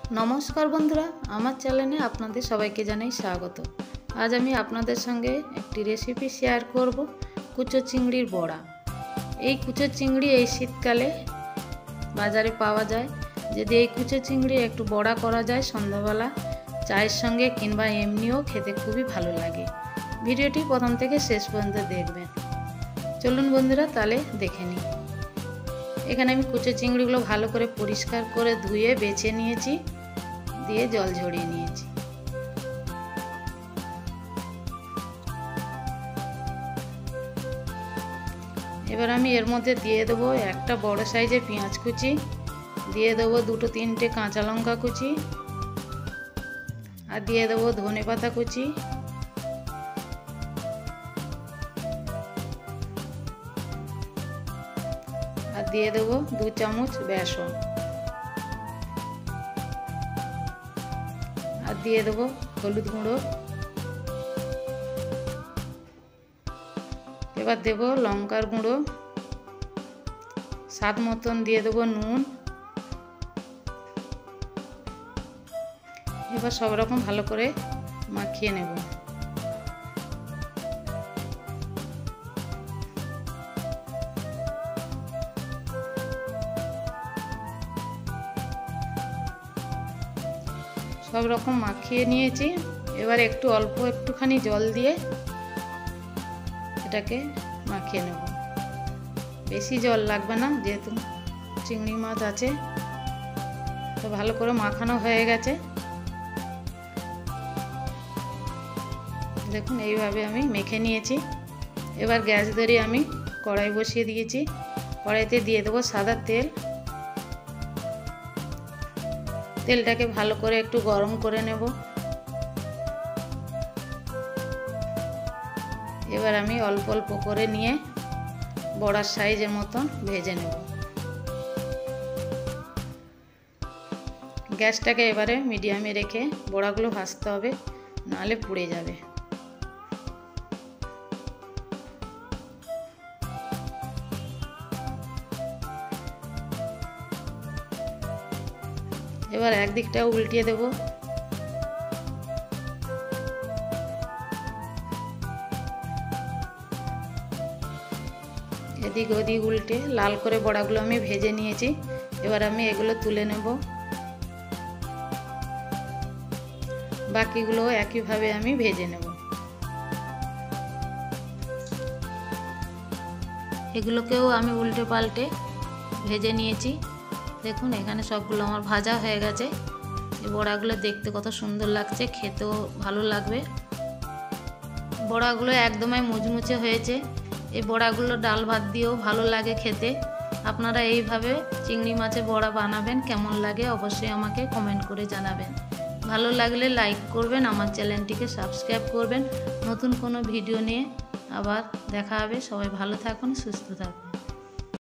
नमस्कार बंधुरा आमार चैनेले आपनादेर सबाइके जानाई स्वागत। आज आमी आपनादेर संगे एकटी रेसिपि शेयर करब कुचो चिंगड़िर बड़ा। এই কুচো চিংড়ি এই শীতকালে বাজারে পাওয়া যায়। যদি এই কুচো চিংড়ি একটু বড়া করা যায় সন্ধ্যাবেলা চায়ের সঙ্গে কিংবা এমনিও খেতে খুবই ভালো লাগে। ভিডিওটি প্রথম থেকে শেষ পর্যন্ত দেখবেন। চলুন বন্ধুরা তাহলে দেখে নিই। এখানে আমি কুচো চিংড়িগুলো ভালো করে পরিষ্কার করে ধুয়ে বেছে নিয়েছি, দিয়ে জল ঝরিয়ে নিয়েছি। এবার আমি এর মধ্যে দিয়ে দেবো একটা বড় সাইজের পেঁয়াজ কুচি, দিয়ে দেবো দুটো তিনটে কাঁচা লঙ্কা কুচি, আর দিয়ে দেবো ধনেপাতা কুচি, আর দিয়ে দেবো 2 চামচ বেসন, আর দিয়ে দেবো হলুদ গুঁড়ো। এবার দেব লঙ্কার গুঁড়ো, স্বাদ মতন দিয়ে দেবো নুন। এবার সব রকম ভালো করে মাখিয়ে নেব। সব রকম মাখিয়ে নিয়েছি। এবার একটুখানি জল দিয়ে এটাকে মাখিয়ে নেব। বেশি জল লাগবে না, যেহেতু চিংড়ি মাছ আছে। তো ভালো করে মাখানো হয়ে গেছে। দেখুন এইভাবে আমি মেখে নিয়েছি। এবার গ্যাস ধরিয়ে আমি কড়াই বসিয়ে দিয়েছি। কড়াইতে দিয়ে দেবো সাদা তেল। তেলটাকে ভালো করে একটু গরম করে নেব। এবার আমি অল্প অল্প করে নিয়ে বড়ার সাইজের মতন ভেজে নেব। গ্যাসটাকে এবারে মিডিয়ামে রেখে বড়াগুলো ভাজতে হবে, নাহলে পুড়ে যাবে। এবার একদিকটা উল্টিয়ে দেব। এদিক ওদিক উল্টে লাল করে বড়াগুলো আমি ভেজে নিয়েছি। এবার আমি এগুলো তুলে নেব। বাকিগুলো একইভাবে আমি ভেজে নেব। এগুলোকেও আমি উল্টে পাল্টে ভেজে নিয়েছি। দেখুন এখানে সবগুলো আমার ভাজা হয়ে গেছে। এই বড়াগুলো দেখতে কত সুন্দর লাগছে, খেতেও ভালো লাগবে। বড়াগুলো একদমই মুচমুচে হয়েছে। এই বড়াগুলো ডাল ভাত দিয়েও ভালো লাগে খেতে। আপনারা এইভাবে চিংড়ি মাছের বড়া বানাবেন, কেমন লাগে অবশ্যই আমাকে কমেন্ট করে জানাবেন। ভালো লাগলে লাইক করবেন, আমার চ্যানেলটিকে সাবস্ক্রাইব করবেন। নতুন কোনো ভিডিও নিয়ে আবার দেখা হবে। সবাই ভালো থাকুন, সুস্থ থাকুন।